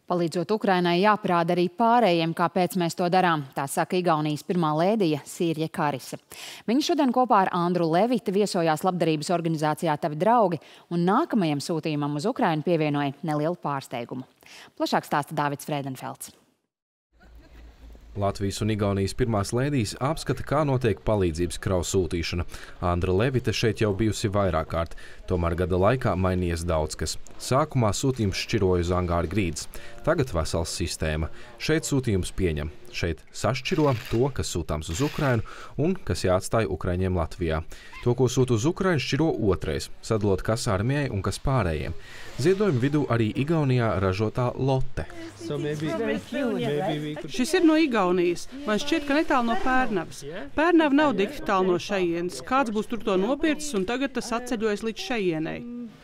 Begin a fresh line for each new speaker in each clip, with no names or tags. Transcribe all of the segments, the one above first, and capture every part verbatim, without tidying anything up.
Palīdzot Ukrainai jāparāda arī pārējiem, kāpēc mēs to darām. Tā saka Igaunijas pirmā lēdija Sīrje Karise. Viņa šodien kopā ar Andru Levitu viesojās labdarības organizācijā Tavi draugi un nākamajam sūtījumam uz Ukrainu pievienoja nelielu pārsteigumu. Plašāk stāsta Dāvids Frēdenfelds.
Latvijas un Igaunijas pirmās lēdijas apskata, kā notiek palīdzības kravu sūtīšana. Andra Levita šeit jau bijusi vairāk kārt, tomēr gada laikā mainījies daudz kas. Sākumā sūtījums šķiroja uz angāra grīdas, tagad vesels sistēma. Šeit sūtījums pieņem. Šeit sašķiro to, kas sūtāms uz Ukrainu un kas jāatstāja Ukraiņiem Latvijā. To, ko sūta uz Ukrainu, šķiro otrais, sadalot kas armijai un kas pārējiem. Ziedojumu vidū arī Igaunijā ražotā Lotte.
So maybe, maybe
Šis ir no Igaunijas. Man šķiet, ka netālu no Pērnavas. Pērnava nav tik tālu no šejienes. Kāds būs tur to nopircis un tagad tas atceļojas līdz šejienei.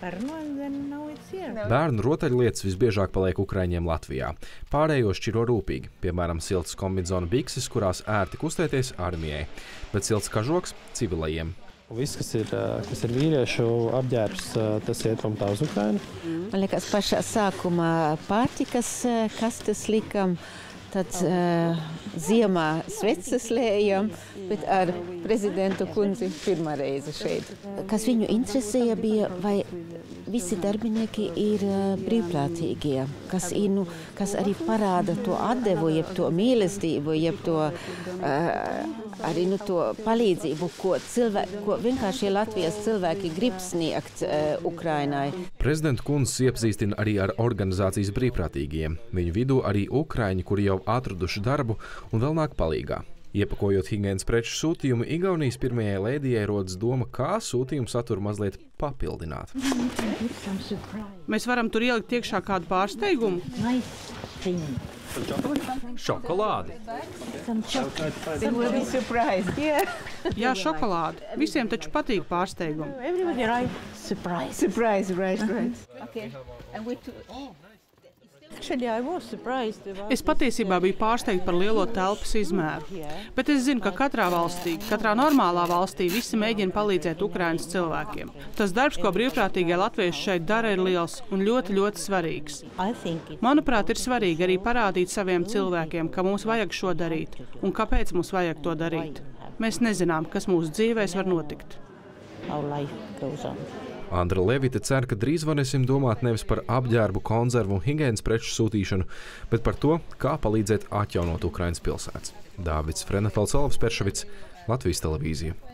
Bērnu rotaļlietas visbiežāk paliek Ukraiņiem Latvijā. Pārējo šķiro rūpīgi, piemēram, siltas kombinzona bikses, kurās ērti kustēties armijai, bet silts kažoks civilajiem.
Viss, kas ir, kas ir vīriešu apģērbs, tas iet prom tā uz Ukrainu.
Man liekas, pašā sākumā pārtikas kastes likam, tad uh, ziemā sveces lējam, bet ar prezidentu kundzi pirmā reize šeit. Kas viņu interesēja bija, vai visi darbinieki ir uh, brīvprātīgie, kas, ir, nu, kas arī parāda to atdevu, jeb to mīlestību, jeb to, uh, arī nu, to palīdzību, ko, cilvēki, ko vienkārši Latvijas cilvēki grib sniegt uh, Ukrainai.
Prezidenta kundze iepazīstina arī ar organizācijas brīvprātīgiem. Viņu vidū arī ukraiņi, kuri jau atraduši darbu un vēl nāk palīgā. Iepakojot higienas preču sūtījumu, Igaunijas pirmajai lēdijai rodas doma, kā sūtījumu saturu mazliet papildināt.
Mēs varam tur ielikt iekšā kādu pārsteigumu?
Šokolādi.
Jā, šokolādi. Visiem taču patīk pārsteigumi. Es patiesībā biju pārsteigta par lielo telpas izmēru, bet es zinu, ka katrā valstī, katrā normālā valstī visi mēģina palīdzēt Ukrainas cilvēkiem. Tas darbs, ko brīvprātīgie latvieši šeit dara, ir liels un ļoti, ļoti svarīgs. Manuprāt, ir svarīgi arī parādīt saviem cilvēkiem, ka mums vajag šo darīt un kāpēc mums vajag to darīt. Mēs nezinām, kas mūsu dzīvēs var notikt.
Andra Levita cer, ka drīz varēsim domāt nevis par apģērbu, konzervu un higienas preču sūtīšanu, bet par to, kā palīdzēt atjaunot Ukrainas pilsētas. Dāvids Frēdenfelds, Latvijas televīzija.